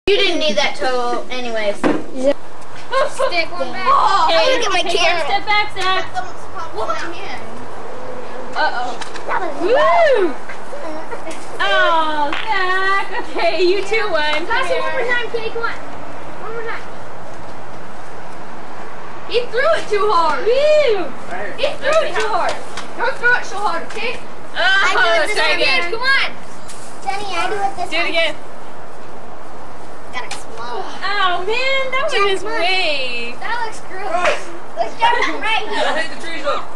You didn't need that total anyways. Stick one back. Hey, look at my camera. Step back, Zach. Uh-oh. Woo! Oh, Zach. Okay, you two won. Pass it one more time, Kitty. Come on. One more time. He threw it too hard. Woo! He threw it too hard. Don't throw it so hard, okay? Oh, try again. Come on. Jenny, I do it this Do it time. again. Got it small. Oh, man, that was his way. That looks gross. Let's start from right here. Take the trees up.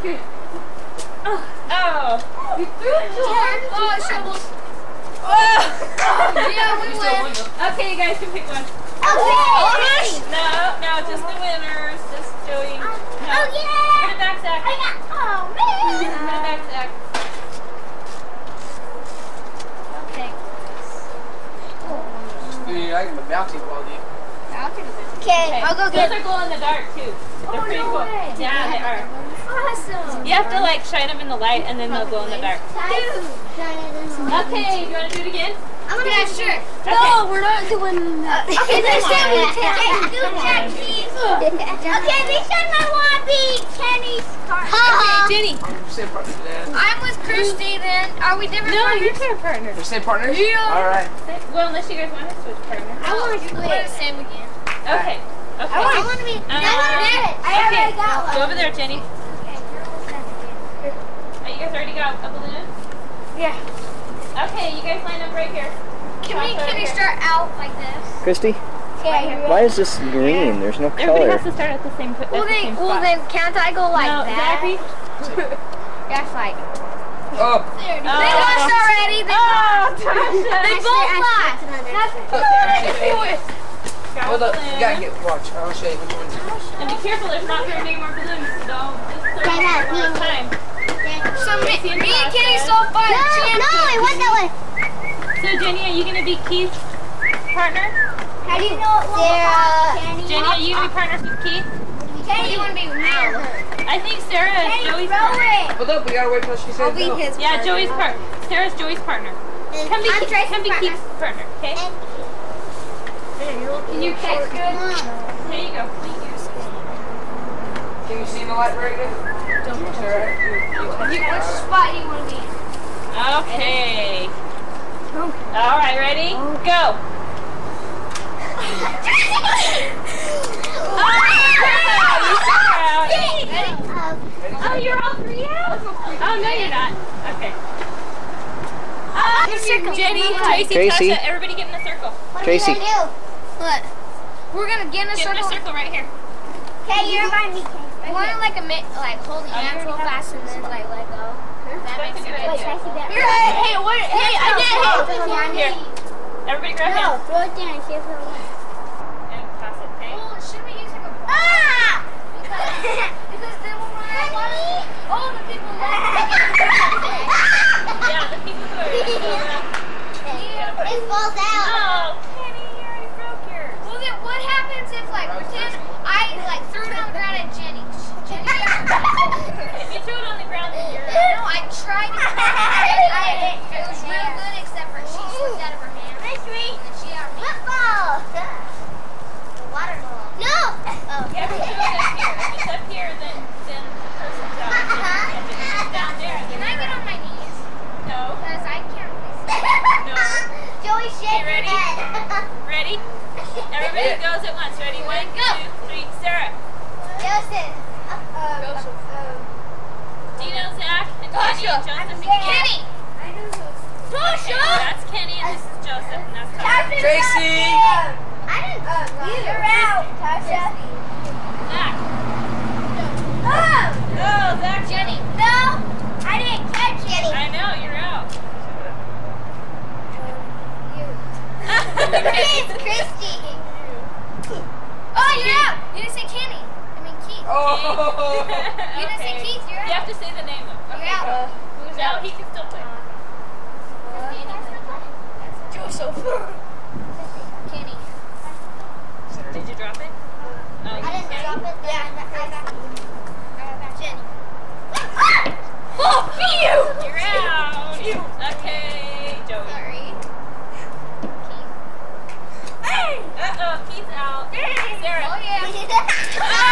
Oh. You threw it too hard. Oh, shovels. Yeah, we win. Okay, you guys can pick one. Okay. No, just the winners. Just Joey. No. Oh, yeah. Put it back, Zach. Oh, Put it man. back, Zach. Okay. Dude, I got my bounty quality. Okay, I'll go Those get are glow in the dark, too. They're pretty no cool. way. Yeah, they are. Awesome. You have to, like, shine them in the light, and then they'll glow in the dark. Okay, do you want to do it again? I'm gonna Yeah, sure. Okay. We're not doing that. Okay, this time we Okay, this time I want to be Kenny's car. Jenny. Same partner, Dad. I'm with Christy then. Are we different No, partners? you're two partners. We're same partners? Yeah. All right. Well, unless you guys want to switch partners. I want to We're the switch. same again. Okay. I Okay. want to be. I want to do it. I Okay. already got Go one. over there, Jenny. You guys already got a balloon? Yeah. Okay, you guys line up right here. Can we start out like this? Christy, Okay. why is this green? There's no Everybody has color. to start at the same spot. Well then can't I go like no, that? Zachary. That's like. Oh. They lost already. They Tasha. both lost. Hold up. You gotta get, watch. I'll show you which one's yours. And be careful, there's not very many more balloons, so just throw Yeah, one at a time. So me and Kenny Tasha. so far. No, I want that one. So Jenny, are you gonna be Keith's partner? How do you know it will Jenny, are you gonna be partners with Keith? Kenny, you want to be now? I think Sarah is Joey's partner. Hold up. We gotta wait till she says I'll be no. his. Yeah, Joey's part. Sarah's Joey's partner. Come be Keith's partner, okay? Can you catch good? Here you go. Can you see the light very good? Which spot you want to be in? Okay. All right, ready? Go. Oh, you're all three out? Oh, no, you're not. Okay. Jenny, Tracy, Tasha, everybody get in a circle. Tracy. What? We're gonna get in a Get in a circle. circle right here. Okay, you're my me. I want to like hold the hands real fast and then like let go. That makes That's a it good good. idea. Hey, what? Hey, I did. Here. Everybody grab hands Throw it down. See if it'll work. and pass it, okay? Oh, should we use like a Ah! because then when we're at oh, the people Yeah, the people who are It falls out. Oh, Kenny, you already broke yours. Well, then what happens if like pretend I like threw it on the ground at Jenny? If you threw it on the ground, then you're No, I tried to. It was real good except for she slipped out of her hand. And then she out of me. Football. The water ball. No. Oh. Yeah, but throw it up here. If it's up here, then the person's out. If it's down there, Can I get on my knees? no. Because I can't really see. No. Joey, shake You ready? your head. Ready? Everybody goes at once. Ready? 1, 2, 3. Sarah. Joseph. Dino, Zach, and Jenny, and Joseph, and Kenny. Tasha! That's Kenny, and this is Joseph, and that's Tasha. Tracy! I didn't. You're out, Tasha. Zach. Oh. Go, Zach. Jenny. No, I didn't catch it. I know, you're out. It's Christy. Oh, you're out! You didn't say Kenny. I mean Keith. Oh! You didn't say Keith, you're out. You have to say the name though. You're out. Who's out? He can still play. Joseph. Kenny. Did you drop it? Oh, I didn't okay. drop it. Jenny. Oh, phew! You're out. Okay, Joey. Sorry. Keith. Keith's out. Sarah. Oh yeah.